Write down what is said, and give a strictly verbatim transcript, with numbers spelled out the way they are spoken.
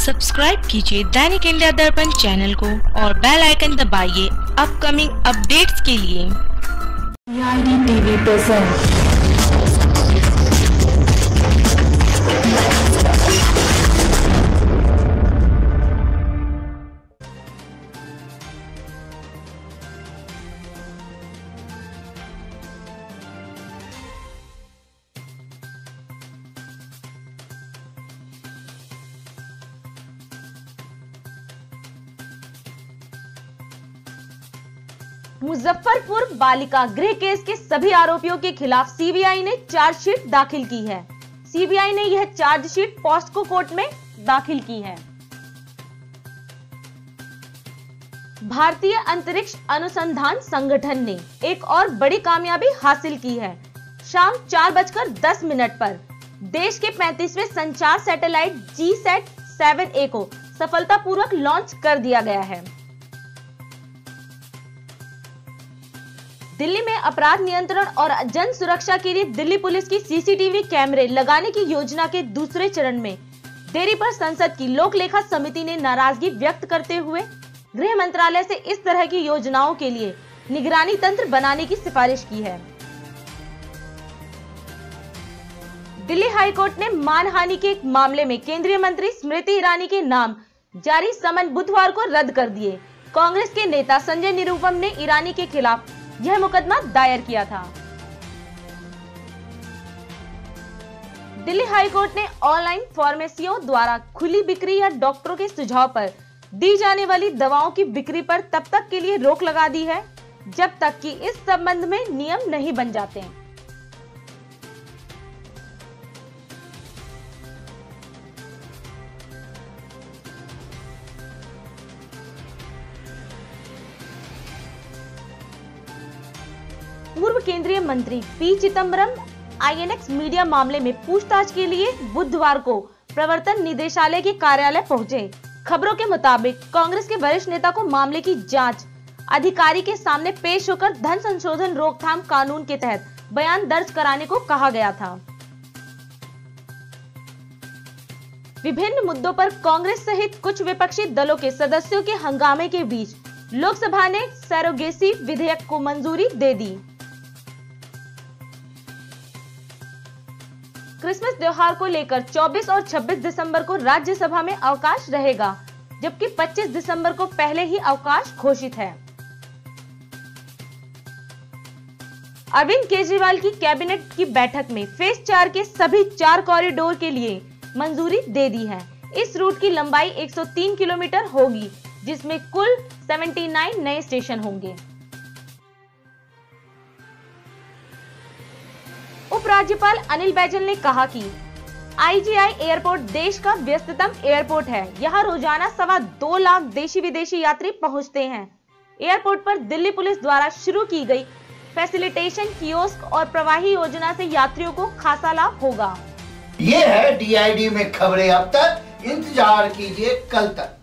Subscribe कीजिए दैनिक India दर्पण channel को और बेल आइकन दबाइए अपकमिंग अपडेट्स के लिए। टीवी प्रेजेंट मुजफ्फरपुर बालिका गृह केस के सभी आरोपियों के खिलाफ सीबीआई ने चार्जशीट दाखिल की है। सीबीआई ने यह चार्जशीट पॉस्को कोर्ट में दाखिल की है। भारतीय अंतरिक्ष अनुसंधान संगठन ने एक और बड़ी कामयाबी हासिल की है। शाम चार बजकर दस मिनट पर देश के पैंतीसवें संचार satellite G sat seven A को सफलतापूर्वक लॉन्च कर दिया गया है। दिल्ली में अपराध नियंत्रण और जन सुरक्षा के लिए दिल्ली पुलिस की सीसीटीवी कैमरे लगाने की योजना के दूसरे चरण में देरी पर संसद की लोक लेखा समिति ने नाराजगी व्यक्त करते हुए गृह मंत्रालय से इस तरह की योजनाओं के लिए निगरानी तंत्र बनाने की सिफारिश की है। दिल्ली हाईकोर्ट ने मानहानि के एक मामले में केंद्रीय मंत्री स्मृति ईरानी के नाम जारी समन बुधवार को रद्द कर दिए। कांग्रेस के नेता संजय निरुपम ने ईरानी के खिलाफ यह मुकदमा दायर किया था। दिल्ली हाईकोर्ट ने ऑनलाइन फार्मेसियों द्वारा खुली बिक्री या डॉक्टरों के सुझाव पर दी जाने वाली दवाओं की बिक्री पर तब तक के लिए रोक लगा दी है जब तक कि इस संबंध में नियम नहीं बन जाते हैं। पूर्व केंद्रीय मंत्री पी चिदंबरम आईएनएक्स मीडिया मामले में पूछताछ के लिए बुधवार को प्रवर्तन निदेशालय के कार्यालय पहुंचे। खबरों के मुताबिक कांग्रेस के वरिष्ठ नेता को मामले की जांच अधिकारी के सामने पेश होकर धन संशोधन रोकथाम कानून के तहत बयान दर्ज कराने को कहा गया था। विभिन्न मुद्दों पर कांग्रेस सहित कुछ विपक्षी दलों के सदस्यों के हंगामे के बीच लोकसभा ने सरोगेसी विधेयक को मंजूरी दे दी। क्रिसमस त्योहार को लेकर चौबीस और छब्बीस दिसंबर को राज्यसभा में अवकाश रहेगा, जबकि पच्चीस दिसंबर को पहले ही अवकाश घोषित है। अरविंद केजरीवाल की कैबिनेट की बैठक में फेज चार के सभी चार कॉरिडोर के लिए मंजूरी दे दी है। इस रूट की लंबाई एक सौ तीन किलोमीटर होगी, जिसमें कुल उन्यासी नए स्टेशन होंगे। उपराज्यपाल अनिल बैजल ने कहा कि आईजीआई एयरपोर्ट देश का व्यस्ततम एयरपोर्ट है। यहाँ रोजाना सवा दो लाख देशी विदेशी यात्री पहुँचते हैं। एयरपोर्ट पर दिल्ली पुलिस द्वारा शुरू की गई फैसिलिटेशन कियोस्क और प्रवाही योजना से यात्रियों को खासा लाभ होगा। ये है डीआईडी में खबरें अब तक। इंतजार कीजिए कल तक।